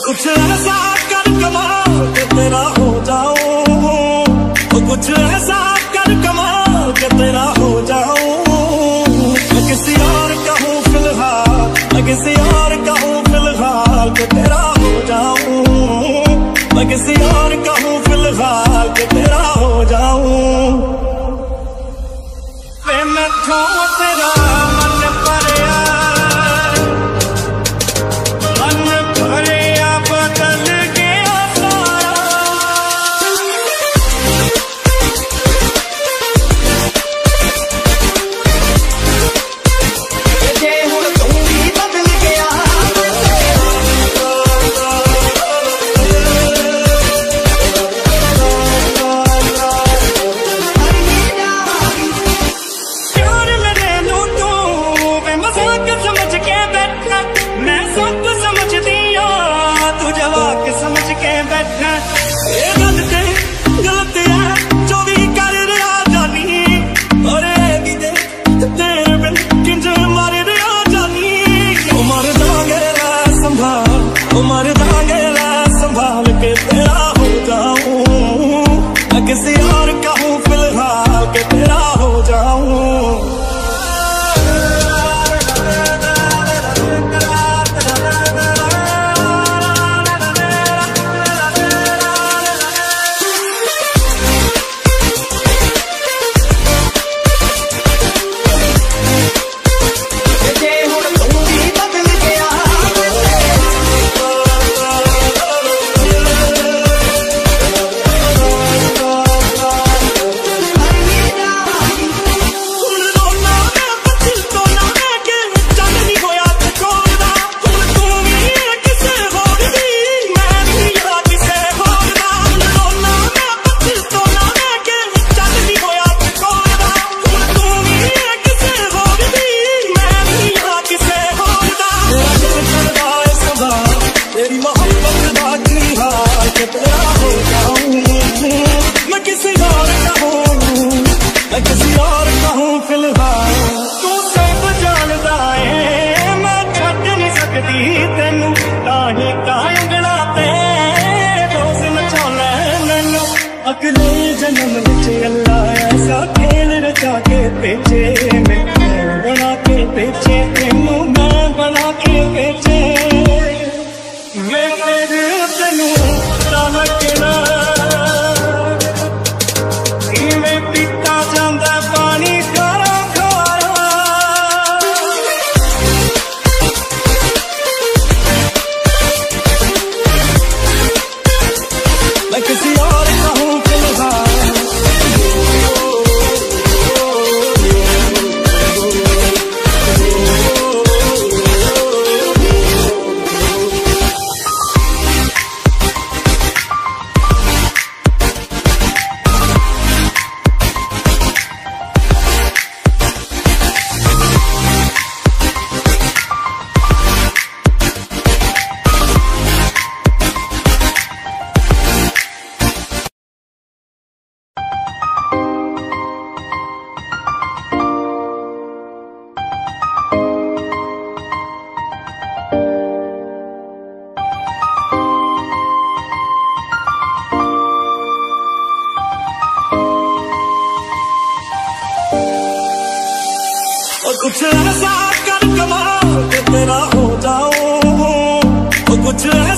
कुछ ऐसा कर कमाल के तेरा हो जाऊं, कुछ ऐसा कर कमाल के तेरा हो जाऊं। मैं किसी और का हूँ फिलहाल, मैं किसी और का हूँ फिलहाल के तेरा हो जाऊं। मैं किसी और का हूँ फिलहाल के तेरा हो जाऊं। वे मैं तो तेरा मन भरिया, मन भरिया बदल गया सारा। जे हुण तू भी बदल गया, प्यार मेरे नू तू वे मजाक समझ के बैठा। मैं सब समझदी आ, तू जवाक समझ के बैठा। ये गलत है जो भी कर रहा जानी, और भी दे तेरे बिन किंज मर रहा जानी। ओ मर दांगे ला संभाल, ओ मर दांगे ला संभाल के तेरा हो जाऊं। मैं किसी और का हूँ फिलहाल के तेरा हो जाऊं। जे हुण तू भी बदल गया, हुण रोना मैं पछिल तो ना मैं के चंद नहीं होया ते कोलदा। हुण तू भी किसे होर दी, मैं भी या किसे होर दा। हुण रोना मैं पछिल तो ना मैं के चंद नहीं होया ते कोलदा। हुण तू भी किसे होर दी, मैं भी या किसे होर दा। तेरा दिल करदा है सदा, तेरी मोहब्बत दा हाल के तेरा हो जाऊं। मैं किसी और का हूँ, मैं किसी और का हूँ फिलहाल। तू सब जानदा है मैं छੱਡ नहीं सकदी तेनू, ताही कांगड़ा ते रोज नचाउणा मैनू। अगले जन्म विच अल्लाह ऐसा खेल रचा के भेजे, मैं बना के भेजे तेनू, मैं बना के भेजे। मैं तेरे तेनू तलकना, इवें पीता जांदा पानी खारा खारा। मैं किसी और का हूँ फिलहाल। और कुछ ऐसा कर कमाल के तेरा हो जाऊं, और कुछ